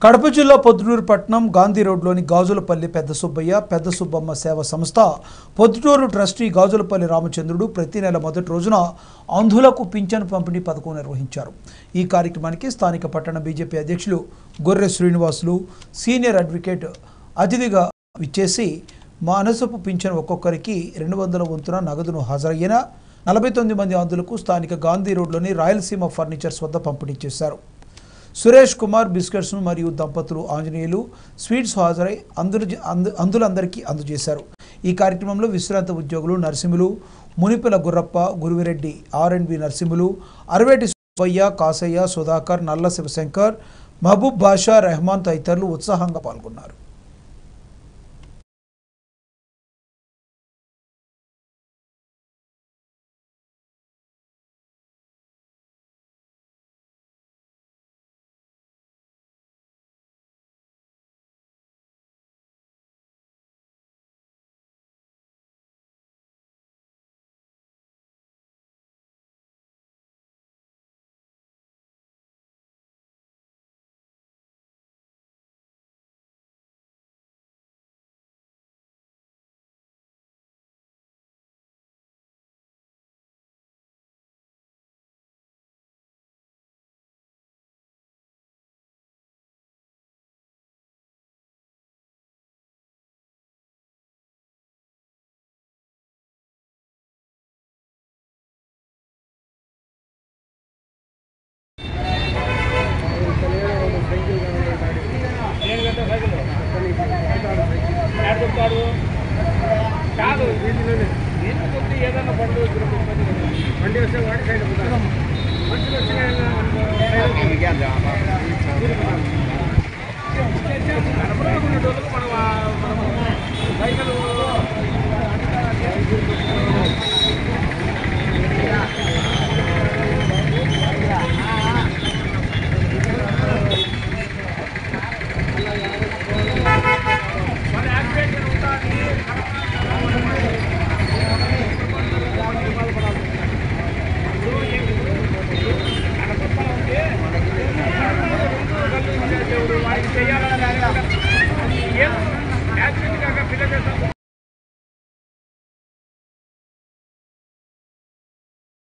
కడప జిల్లా పొద్దుటూరు పట్టణం గాంధీ రోడ్లోని గాజులపల్లి పెద్ద సుబ్బయ్య పెద్ద సుబ్బమ్మ సేవా సంస్థ పొద్దుటూరు ట్రస్టీ గాజులపల్లి రామచంద్రుడు ప్రతి నెల మొదటి రోజున అంధులకు పింఛను పంపిణీ పథకం నిర్వహించారు। ఈ కార్యక్రమానికి స్థానిక పట్టణ బీజేపీ అధ్యక్షులు గొర్రె శ్రీనివాసులు సీనియర్ అడ్వకేట్ అతిథిగా విచ్చేసి మానసపు పింఛను ఒక్కొక్కరికి 200 వంతున నగదును హాజరయ్యిన 49 మంది అంధులకు స్థానిక గాంధీ రోడ్లోని రాయలసీమ ఫర్నిచర్స్ వద్ద పంపిణీ చేశారు। సురేష్ కుమార్ బిస్కెట్స్ మరియు దంపతులు ఆంజనేయులు స్వీట్స్ హాజరై అందులందరికీ అందజేశారు। ఈ కార్యక్రమంలో విశ్రాంత ఉద్యోగులు నరసింహులు మునిపల గుర్రప్ప గురువిరెడ్డి ఆర్ఎండ్బి నరసింహులు అరవేటి సుబ్బయ్య కాసయ్య సుధాకర్ నల్ల శివశంకర్ మహబూబ్ బాషా రెహమాన్ తదితరులు ఉత్సాహంగా పాల్గొన్నారు।